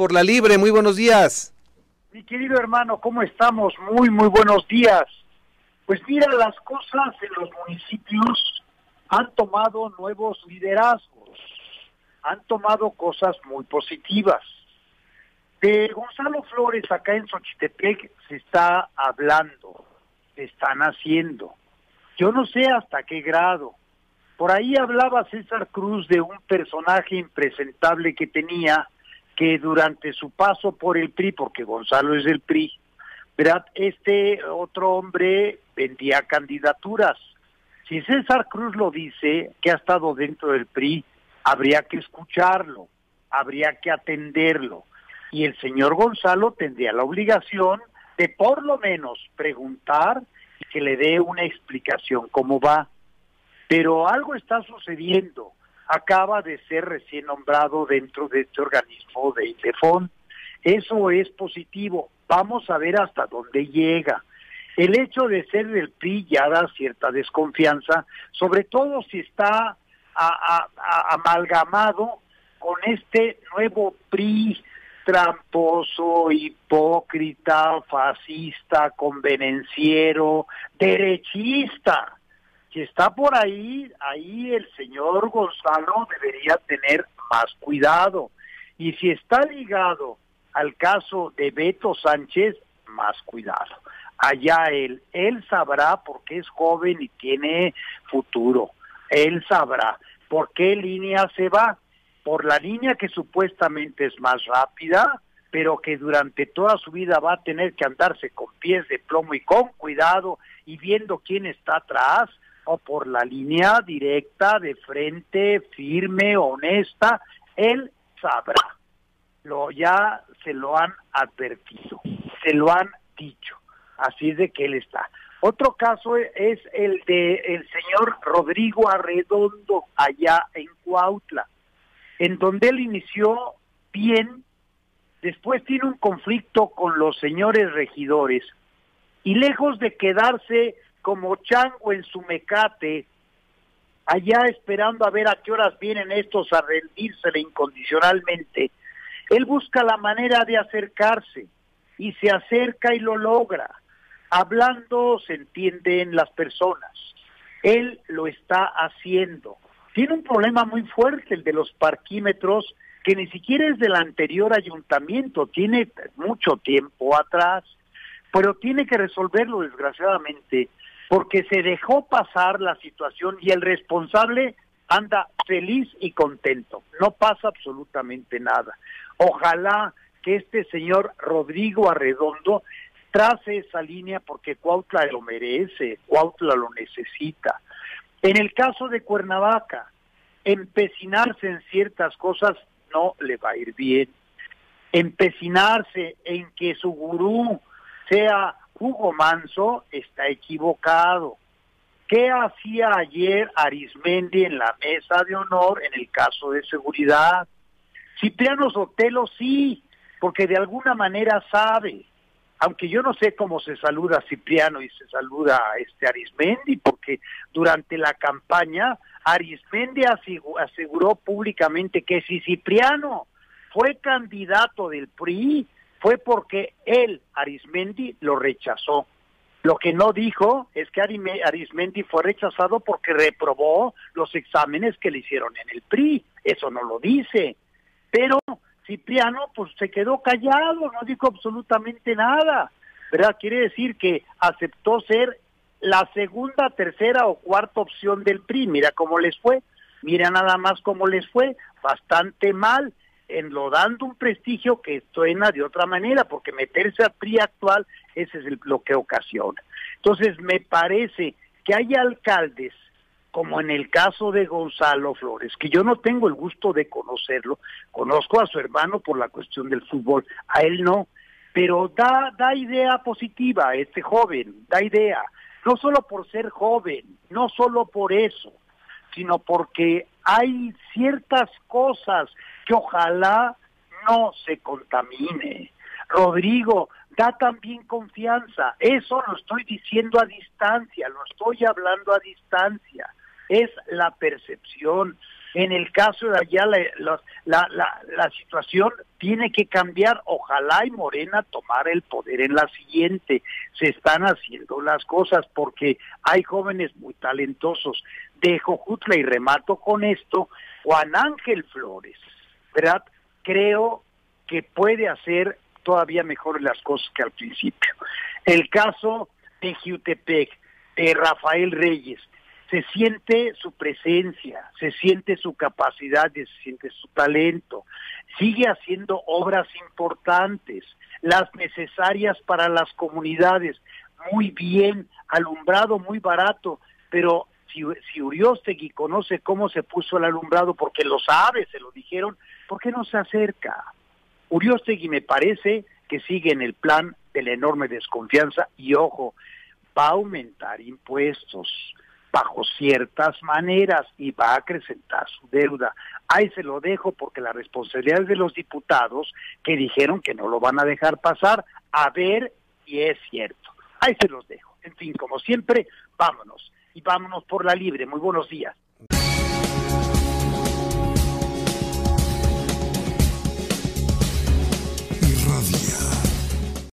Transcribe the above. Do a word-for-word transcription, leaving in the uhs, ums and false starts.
por la Libre, muy buenos días. Mi querido hermano, ¿cómo estamos? Muy, muy buenos días. Pues mira, las cosas en los municipios han tomado nuevos liderazgos, han tomado cosas muy positivas. De Gonzalo Flores acá en Xochitepec se está hablando, se están haciendo. Yo no sé hasta qué grado. Por ahí hablaba César Cruz de un personaje impresentable que tenía, que durante su paso por el P R I, porque Gonzalo es del P R I, ¿verdad? Este otro hombre vendía candidaturas. Si César Cruz lo dice, que ha estado dentro del P R I, habría que escucharlo, habría que atenderlo. Y el señor Gonzalo tendría la obligación de por lo menos preguntar y que le dé una explicación cómo va. Pero algo está sucediendo. Acaba de ser recién nombrado dentro de este organismo de INDEFON. Eso es positivo. Vamos a ver hasta dónde llega. El hecho de ser del P R I ya da cierta desconfianza, sobre todo si está a, a, a, amalgamado con este nuevo P R I tramposo, hipócrita, fascista, convenenciero, derechista. Si está por ahí, ahí el señor Gonzalo debería tener más cuidado. Y si está ligado al caso de Beto Sánchez, más cuidado. Allá él, él sabrá porque es joven y tiene futuro. Él sabrá por qué línea se va. Por la línea que supuestamente es más rápida, pero que durante toda su vida va a tener que andarse con pies de plomo y con cuidado y viendo quién está atrás, o por la línea directa, de frente, firme, honesta. Él sabrá. Lo ya se lo han advertido, se lo han dicho. Así es de que él está. Otro caso es el de el señor Rodrigo Arredondo, allá en Cuautla, en donde él inició bien, después tiene un conflicto con los señores regidores, y lejos de quedarse como chango en su mecate, allá esperando a ver a qué horas vienen estos a rendírsele incondicionalmente, él busca la manera de acercarse, y se acerca y lo logra. Hablando se entienden las personas. Él lo está haciendo. Tiene un problema muy fuerte, el de los parquímetros, que ni siquiera es del anterior ayuntamiento, tiene mucho tiempo atrás, pero tiene que resolverlo desgraciadamente, porque se dejó pasar la situación y el responsable anda feliz y contento. No pasa absolutamente nada. Ojalá que este señor Rodrigo Arredondo trace esa línea porque Cuautla lo merece, Cuautla lo necesita. En el caso de Cuernavaca, empecinarse en ciertas cosas no le va a ir bien. Empecinarse en que su gurú sea Hugo Manso está equivocado. ¿Qué hacía ayer Arizmendi en la mesa de honor en el caso de seguridad? Cipriano Sotelo sí, porque de alguna manera sabe, aunque yo no sé cómo se saluda a Cipriano y se saluda a este Arizmendi, porque durante la campaña Arizmendi aseguró públicamente que si Cipriano fue candidato del P R I, fue porque él, Arizmendi, lo rechazó. Lo que no dijo es que Arizmendi fue rechazado porque reprobó los exámenes que le hicieron en el P R I. Eso no lo dice. Pero Cipriano pues se quedó callado, no dijo absolutamente nada, ¿verdad? Quiere decir que aceptó ser la segunda, tercera o cuarta opción del P R I. Mira cómo les fue, mira nada más cómo les fue, bastante mal, enlodando un prestigio que suena de otra manera, porque meterse al P R I actual, ese es el, lo que ocasiona. Entonces me parece que hay alcaldes, como en el caso de Gonzalo Flores, que yo no tengo el gusto de conocerlo, conozco a su hermano por la cuestión del fútbol, a él no, pero da, da idea positiva a este joven, da idea, no solo por ser joven, no solo por eso, sino porque hay ciertas cosas que ojalá no se contamine. Rodrigo, da también confianza, eso lo estoy diciendo a distancia, lo estoy hablando a distancia. Es la percepción. En el caso de allá, la, la, la, la, la situación tiene que cambiar. Ojalá y Morena tomara el poder en la siguiente. Se están haciendo las cosas porque hay jóvenes muy talentosos. De Jojutla, y remato con esto, Juan Ángel Flores, ¿verdad? Creo que puede hacer todavía mejor las cosas que al principio. El caso de Jiutepec, de Rafael Reyes, se siente su presencia, se siente su capacidad, se siente su talento, sigue haciendo obras importantes, las necesarias para las comunidades, muy bien, alumbrado muy barato, pero si, si Uriostegui conoce cómo se puso el alumbrado, porque lo sabe, se lo dijeron, ¿por qué no se acerca? Uriostegui me parece que sigue en el plan de la enorme desconfianza y, ojo, va a aumentar impuestos bajo ciertas maneras y va a acrecentar su deuda. Ahí se lo dejo porque la responsabilidad es de los diputados que dijeron que no lo van a dejar pasar, a ver si es cierto. Ahí se los dejo. En fin, como siempre, vámonos. Y vámonos por la libre. Muy buenos días.